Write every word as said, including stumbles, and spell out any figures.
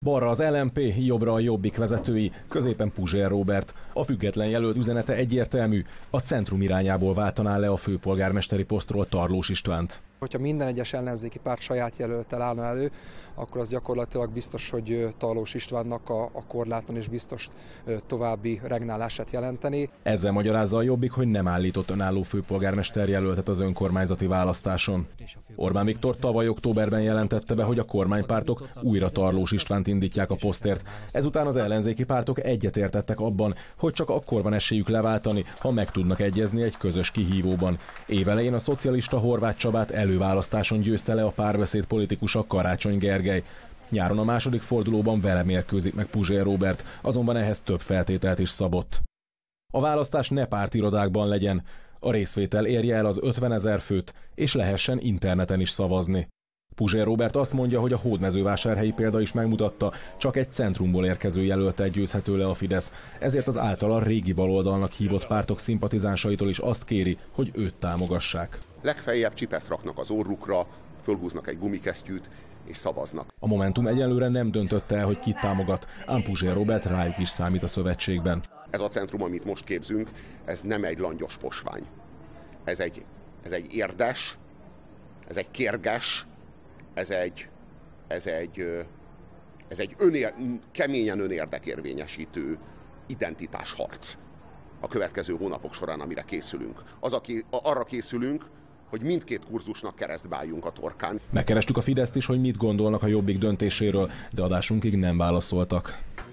Balra az el em pé, jobbra a Jobbik vezetői, középen Puzsér Róbert. A független jelölt üzenete egyértelmű, a centrum irányából váltaná le a főpolgármesteri posztról Tarlós Istvánt. Hogyha minden egyes ellenzéki párt saját jelölttel állna elő, akkor az gyakorlatilag biztos, hogy Tarlós Istvánnak a, a korlátlan és biztos további regnálását jelenteni. Ezzel magyarázza a Jobbik, hogy nem állított önálló főpolgármester jelöltet az önkormányzati választáson. Orbán Viktor tavaly októberben jelentette be, hogy a kormánypártok újra Tarlós Istvánt indítják a posztért. Ezután az ellenzéki pártok egyetértettek abban, hogy csak akkor van esélyük leváltani, ha meg tudnak egyezni egy közös kihívóban. Évelején a szocialista Horváth Csabát előválasztáson győzte le a Párbeszéd politikusa Karácsony Gergely. Nyáron a második fordulóban vele mérkőzik meg Puzsér Róbert, azonban ehhez több feltételt is szabott. A választás ne pártirodákban legyen, a részvétel érje el az ötvenezer főt, és lehessen interneten is szavazni. Puzsér Róbert azt mondja, hogy a hódmezővásárhelyi példa is megmutatta, csak egy centrumból érkező jelölttel győzhető le a Fidesz, ezért az általa régi baloldalnak hívott pártok szimpatizánsaitól is azt kéri, hogy őt támogassák. Legfeljebb csipeszt raknak az orrukra, fölhúznak egy gumikesztyűt, és szavaznak. A Momentum egyelőre nem döntötte el, hogy kit támogat, ám Puzsér Róbert rájuk is számít a szövetségben. Ez a centrum, amit most képzünk, ez nem egy langyos posvány. Ez egy, ez egy érdes, ez egy kérges, ez egy, ez egy, ez egy önér, keményen önérdekérvényesítő identitásharc a következő hónapok során, amire készülünk. Az, aki, arra készülünk, hogy mindkét kurzusnak keresztbe álljunk a torkán. Megkerestük a Fideszt is, hogy mit gondolnak a Jobbik döntéséről, de adásunkig nem válaszoltak.